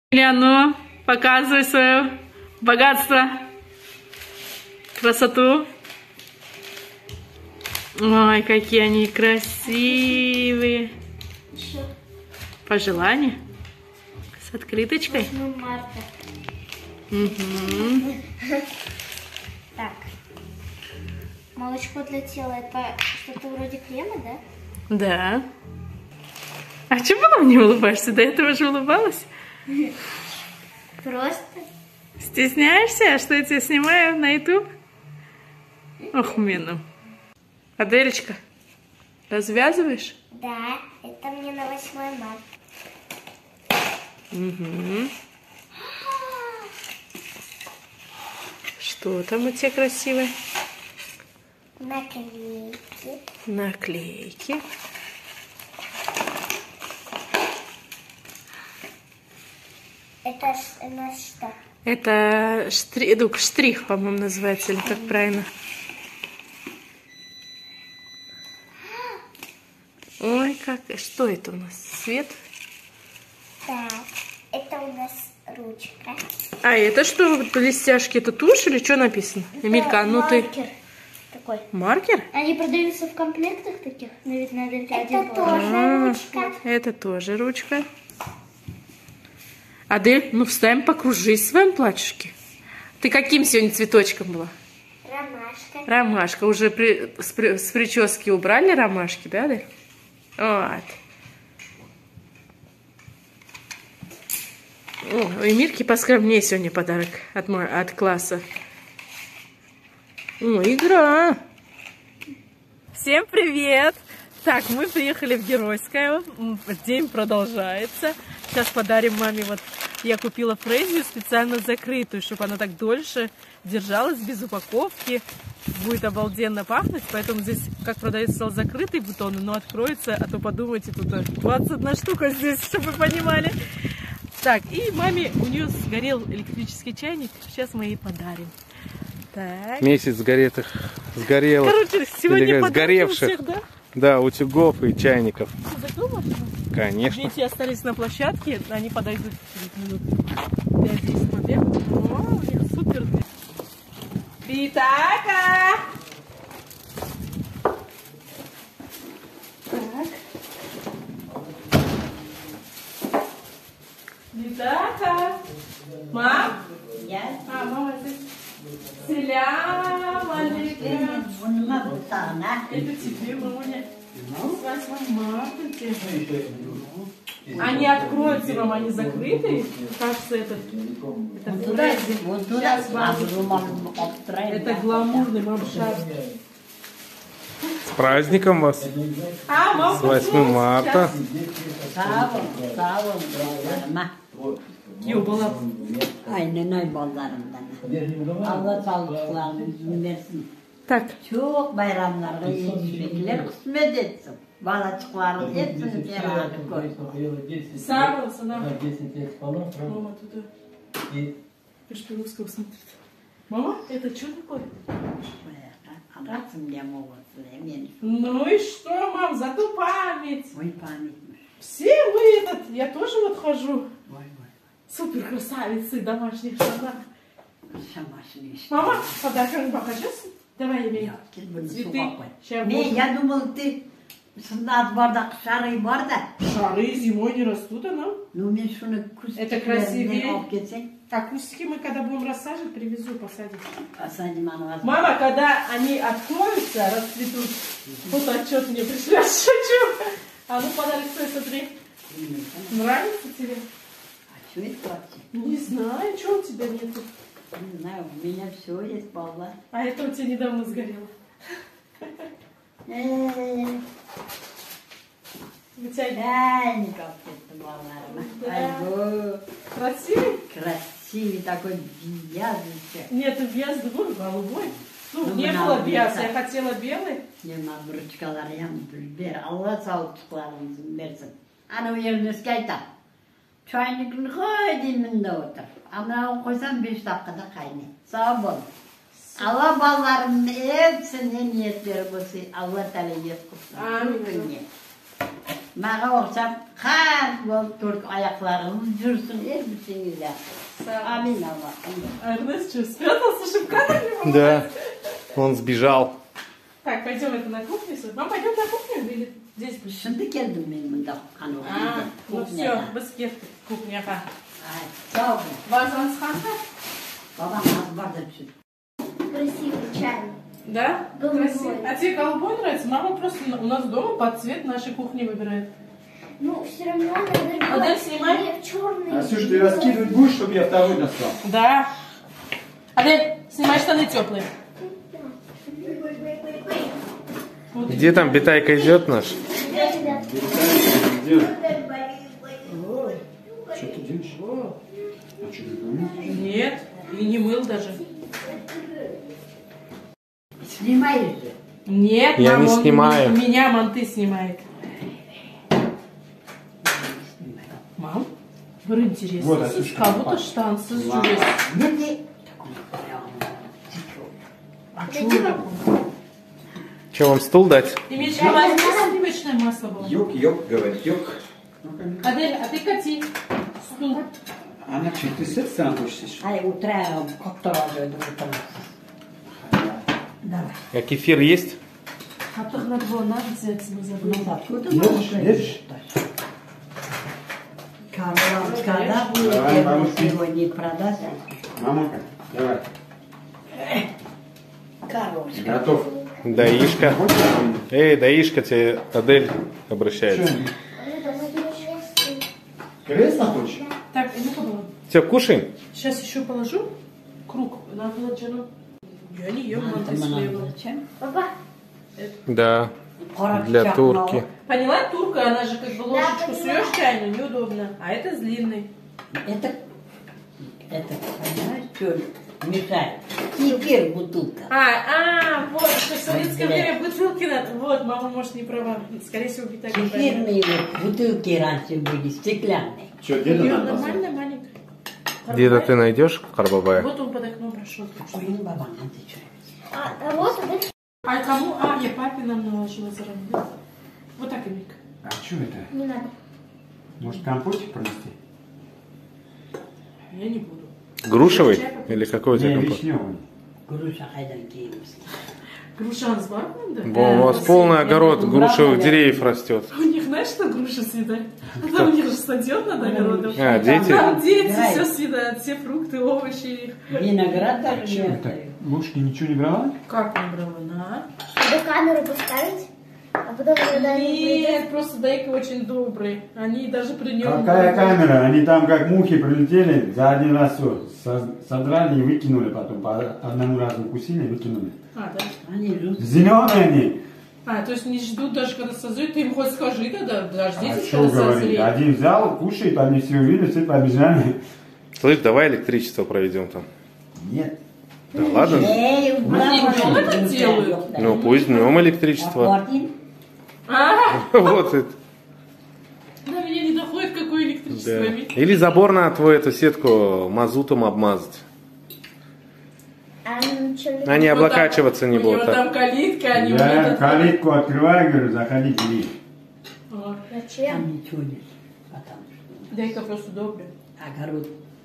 Илья, показывай свое богатство, красоту. Ой, какие они красивые. Пожелания? С открыточкой? 8 марта. Угу. Так. Молочко для тела — это что-то вроде крема, да? Да. А чему потом не улыбаешься? До этого же улыбалась. Просто. Стесняешься, что я тебя снимаю на YouTube? Ох, мину. Аделечка, развязываешь? Да, это мне на 8 марта. Угу. Что там у тебя красивое? Наклейки. Наклейки. Это у нас что? Это штрих, по-моему, называется, или как правильно? Ой, как... Что это у нас? Цвет? Так, это у нас ручка. А это что, блестяшки? Это тушь или что написано? Эмилька, ну ты... Маркер такой. Маркер? Они продаются в комплектах таких, но ведь надо это тоже ручка. Это тоже ручка. Адель, ну встань, покружись в своем платьишке. Ты каким сегодня цветочком была? Ромашка. Ромашка. Уже с прически убрали ромашки, да, Адель? Вот. О, у Эмирки поскромнее сегодня подарок от класса. О, игра. Всем привет! Так, мы приехали в Геройское. День продолжается. Сейчас подарим маме, вот я купила фрезию специально закрытую, чтобы она так дольше держалась, без упаковки. Будет обалденно пахнуть, поэтому здесь, как продается, стал закрытый бутон, но откроется, а то подумайте, тут 21 штука здесь, чтобы вы понимали. Так, и маме, у нее сгорел электрический чайник, сейчас мы ей подарим. Так. Месяц сгорелых. Короче, сегодня сгоревших. Всех, да? Да, утюгов и чайников. Ты закрыл машину? Конечно. Дети остались на площадке, они подойдут через минут 5-10 побегут. О, у них супер. Питака! Так. Питака! Мам? Я? А, мама здесь. Селям алейкум. Это тебе, мамуня. С 8 марта тебе. Они откроются, мама, они закрыты. Кажется, это фрези. Сейчас, это гламурный мамшат. С праздником вас. А, мама, С 8 марта. Юбала. Aynen öyle ballarımdan. Allah sağlıklarını versin. Так. Çok bayramlarda yetişmekler kısmet etsin. Balacıkların hepsini beraber koy. Сава, сына. Мама туда. Пешпиловского смотрит. Мама, это что такое? Anlatsın diye mi olsun eminim. Ну и что, мам, зато память. Ой, памятmiş. Все вы этот, я тоже вот хожу. Vay vay. Супер красавицы домашних штанах. Şamaşını işte. Мама, подарками покажешь? Давай я Yok, gel bunu цветы. sokağa koy. Сейчас Ne ya думал ты sınat bardak şarayı var da. Шары зимой не растут, а нам? Ну мен şunu Это красивее. kustiklerinden alıp geçsek. А кустики мы когда будем рассаживать, привезу, посадить. Посадим она вас. Мама, когда они откроются, расцветут, фотоотчет мне пришлешь, шучу. А ну подарок свой, смотри. Нравится тебе? А что это вообще? Не знаю, что у тебя нету. Не знаю, у меня все есть, балла. А это у тебя недавно сгорело. Вытягивай. Чайников это балларма. Да. Айго. Красивый? Красивый такой вязочек. Нет, без двух голубой. Ну, Ну, не мы было нам без, это- я хотела белый. Yılmaz burçkalar yandır bir. Allah sağlıklarınızı versin. Ana o yerine skayta. Çaynikini koy diminde otur. Ama koysan 5 dakikada kaynıyor. Sağ ol. Allah ballarının hepsine niyet ver bu. Allah Teala yet kutsun. Amin. Bana oksam Her yol Türk ayaklarınız dursun elbisenize. Amin Allah'ım. Эрнест что, спрятался, чтобы кадр не было? Да. Он сбежал. Так, пойдем это на кухню. Мам, пойдем на кухню или здесь будешь? Şimdi geldim ben bunda А, ну все, без кетки, кухняға. Sağ olun. Вазаны сханка? Babam az vardı çünkü. Красивый чайник. Да? Голубой. Красиво. А тебе голубой нравится? Мама просто у нас дома под цвет нашей кухни выбирает. Ну, все равно надо... Адель, снимай. Мне в черный... Асюш, ты раскидывать будешь, чтобы я второй достал? Да. Адель, снимай штаны теплые. Вот. Где там Битайка идет наш? Где? Что ты делаешь? А что, не помнишь? Нет, и не мыл даже. Снимаешь же. Нет, Я мам, не он снимаю. Меня манты снимает. Мам, говорю, интересно. Вот, Асюшка, Как будто папа. штанцы с Ладно. джурой. Ne? А чё? Че, вам стул дать? Ты мне еще возьми сливочное масло было. Йок, говорит, йок. Адель, а ты кати стул. Она что, ты с этой стороны хочешь сесть? Ay oturayım, koktoracıydı oturayım. Давай. А кефир есть? А то надо было нам взять, мы забыли. Ну, откуда Едешь, можно едешь? Карловская, будет, Давай, я бабушка. сегодня продать. Мамонька, давай. Карловская. Готов. Даишка. Эй, Даишка, тебе Адель обращается. Что, кресло хочешь? Так, ну-ка было. Все, кушаем? Сейчас еще положу круг на планчану. Я не ем манты с хлебом. Зачем? Папа, Да, Пора для чак турки. мало. Поняла, турка, она же как бы ложечку понимаю. суешь чайную, неудобно. А это с длинной. Это, понимаешь, что мешает? Кефир бутылка. Вот, что в советское время бутылки надо. Вот, мама, может, не права. Скорее всего, не так. Кефирные вот бутылки раньше были, стеклянные. Что, деда надо Нормально, маленькая. Где-то ты найдешь в Карбабае? Вот он под окном прошел. Oyun baban hadi çay. а вот это... А кому? А, я папе нам наложила заранее. Да? Вот так, Эмик. А что это? Не надо. Может, компотик пронести? Я не буду. Грушевый? Или какой у тебя Не, компот? вишневый. Груша haydan giymişsin. Грушан с барбом, да? Во, у вас полный огород грушевых деревьев растет. У них, знаешь, что груши съедают? А там у них же стадион над огородом. А, дети? Там дети Играют. все съедают, все фрукты, овощи. Виноград даже Что не это? остается. Ложки ничего не брала? Как не брала? На. Надо камеру поставить, а потом, когда они придут... Нет, просто Дайка очень добрый. Они даже при нем... Какая камера? Они там как мухи прилетели, за один раз все содрали и выкинули потом. По одному разу укусили и выкинули. А, да? Они ждут. Зеленые они. А, то есть не ждут даже, когда созреют. Ты им хоть скажи тогда, А дождитесь, что когда говорить? созреет. Один взял, кушает, они все увидели, все побежали. Слышь, давай электричество проведем там. Нет. Да ладно? Эй, Они днем это делают? Ну, пусть днем электричество. Вот это. До меня не доходит, какое электричество. Да. Эмик. Или забор на твою эту сетку мазутом обмазать. А ничего Они облокачиваться не У него будут. там калитка, они вот Я этот... калитку открываю, говорю, заходи, бери. А, Зачем? Там ничего нет. Потому что Дайка просто добрый. огород